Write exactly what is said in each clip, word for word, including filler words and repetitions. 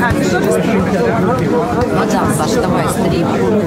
Ну да, Саша, давай, стрим.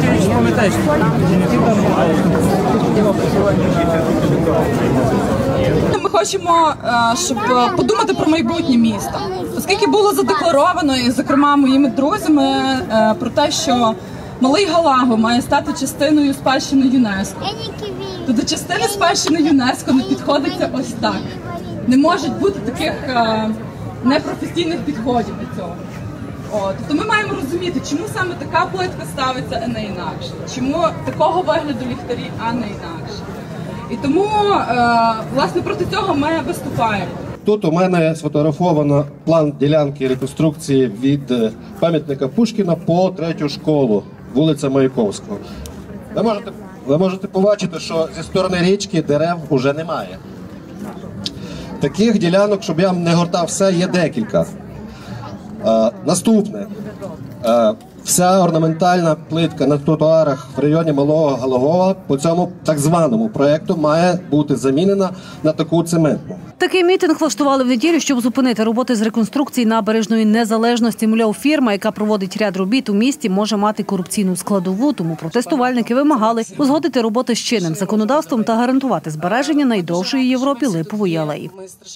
Ми хочемо, щоб подумати про майбутнє міста. Оскільки було задекларовано, і, зокрема, моїми друзями, про те, що Малий Галаго має стати частиною спадщини ЮНЕСКО, то до частини спадщини ЮНЕСКо не підходиться ось так. Не можуть бути таких непрофесійних підходів до цього. От. Тобто ми маємо розуміти, чому саме така плитка ставиться, а не інакше. Чому такого вигляду ліхтарі, а не інакше. І тому, е, власне, проти цього ми виступаємо. Тут у мене сфотографовано план ділянки реконструкції від пам'ятника Пушкіна по третю школу, вулиця Маяковського. Ви можете, ви можете побачити, що зі сторони річки дерев вже немає. Таких ділянок, щоб я не гортав все, є декілька. Е, наступне. Е, вся орнаментальна плитка на тротуарах в районі Малого Галагова по цьому так званому проєкту має бути замінена на таку цементну. Такий мітинг влаштували в неділю, щоб зупинити роботи з реконструкції набережної Незалежності. Мовляв, фірма, яка проводить ряд робіт у місті, може мати корупційну складову, тому протестувальники вимагали узгодити роботи з чинним законодавством та гарантувати збереження найдовшої в Європі липової алеї.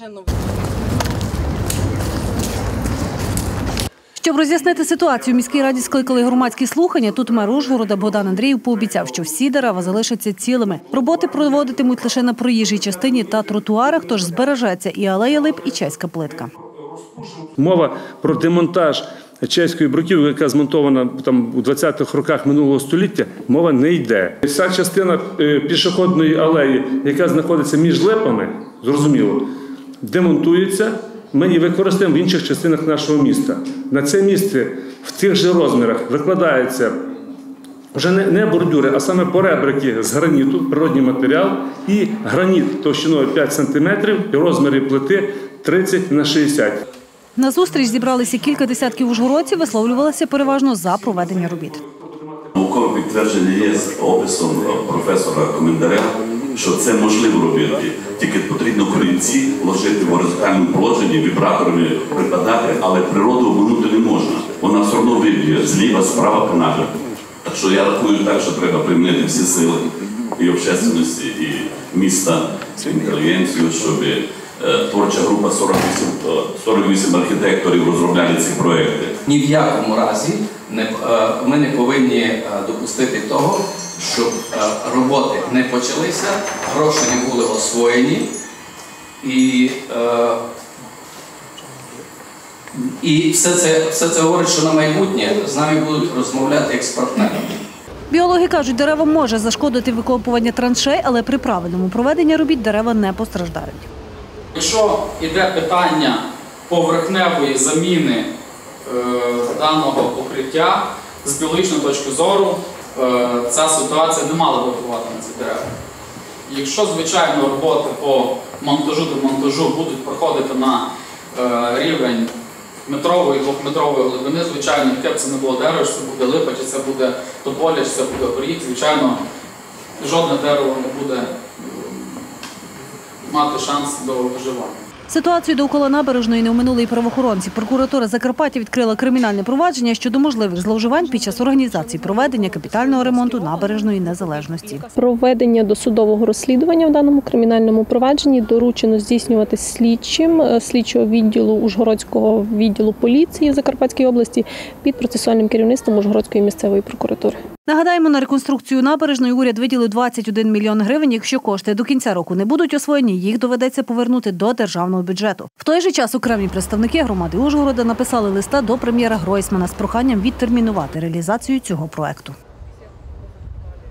Щоб роз'яснити ситуацію, в міській раді скликали громадські слухання. Тут мер Ужгорода Богдан Андріїв пообіцяв, що всі дерева залишаться цілими. Роботи проводитимуть лише на проїжджій частині та тротуарах, тож збережеться і алея лип, і чеська плитка. Мова про демонтаж чеської бруківки, яка змонтована там у двадцятих роках минулого століття, мова не йде. Вся частина пішохідної алеї, яка знаходиться між липами, зрозуміло, демонтується. Ми її використаємо в інших частинах нашого міста. На це місце в тих же розмірах викладаються вже не, не бордюри, а саме поребрики з граніту, природній матеріал, і граніт товщиною п'ять сантиметрів і розміри плити тридцять на шістдесят. На зустріч зібралися кілька десятків ужгородців, висловлювалися переважно за проведення робіт. Наукове підтвердження є з описом професора Комендаря, що це можливо робити. Тільки потрібно корінці вложити в горизонтальному положенні, вібраторами припадати, але природу обманути не можна. Вона все одно виб'є зліва, справа по нагляду. Так що я рахую так, що треба примінити всі сили і общественності, і міста, і інтелігенцію, щоб творча група сорок вісім архітекторів розробляли ці проекти. Ні в якому разі не, ми не повинні допустити того, щоб роботи не почалися, гроші не були освоєні і, і все це, все це говорить, що на майбутнє з нами будуть розмовляти як з партнерами. Біологи кажуть, дерева може зашкодити викопування траншей, але при правильному проведенні робіт дерева не постраждають. Якщо йде питання поверхневої заміни е, даного покриття, з біологічної точки зору, е, ця ситуація не мала би впливати на ці дерева. Якщо, звичайно, роботи по монтажу до монтажу будуть проходити на е, рівень метрової, двохметрової глибини, звичайно, яке б це не було дерево, чи це буде липа, чи це буде тополя, чи це буде горіх, звичайно, жодне дерево не буде мати шанс до виживання. Ситуацію довкола набережної не оминули і правоохоронці. Прокуратура Закарпаття відкрила кримінальне провадження щодо можливих зловживань під час організації проведення капітального ремонту набережної Незалежності. Проведення досудового розслідування в даному кримінальному провадженні доручено здійснювати слідчим слідчого відділу Ужгородського відділу поліції в Закарпатській області під процесуальним керівництвом Ужгородської місцевої прокуратури. Нагадаємо, на реконструкцію набережної уряд виділив двадцять один мільйон гривень. Якщо кошти до кінця року не будуть освоєні, їх доведеться повернути до державного бюджету. В той же час окремі представники громади Ужгорода написали листа до прем'єра Гройсмана з проханням відтермінувати реалізацію цього проекту.